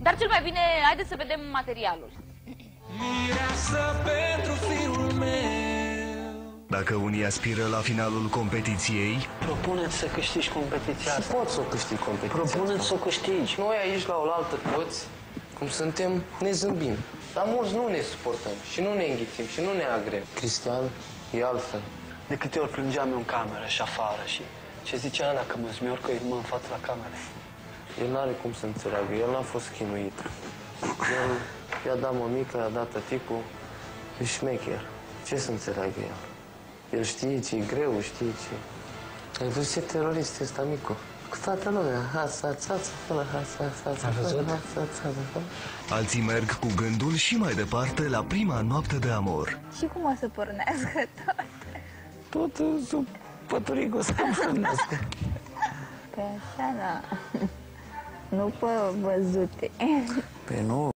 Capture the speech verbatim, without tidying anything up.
Dar cel mai bine, haideți să vedem materialul. Mireasă pentru fiul meu. Dacă unii aspiră la finalul competiției, propuneți să câștigi competiția asta. Și poți să o câștigi competiția Propuneți asta. să o câștigi. Noi aici la oaltă toți, cum suntem, ne zâmbim. Dar mulți nu ne suportăm și nu ne înghițim și nu ne agrem. Cristian e altfel. De câte ori plângeam eu în cameră și afară și ce zicea ăla că mă zmior că mă în fața la cameră. El n-are cum să înțeleagă, el n-a fost chinuit. El i-a dat mămică, i-a dat tăticul, e șmecher. Ce să înțeleagă el? El știe ce e greu, știe ce... Ai văzut ce terorist e ăsta, micu? Cu toată lumea, ha-sa-ța-ța, fără ha-sa-ța-ța, fără ha-sa-ța-ța. alții merg cu gândul și mai departe la prima noapte de amor. Și cum o să pornească tot? Totul sub păturicul să pornească. Pe așa, da. Nu pe văzute. Pe nu.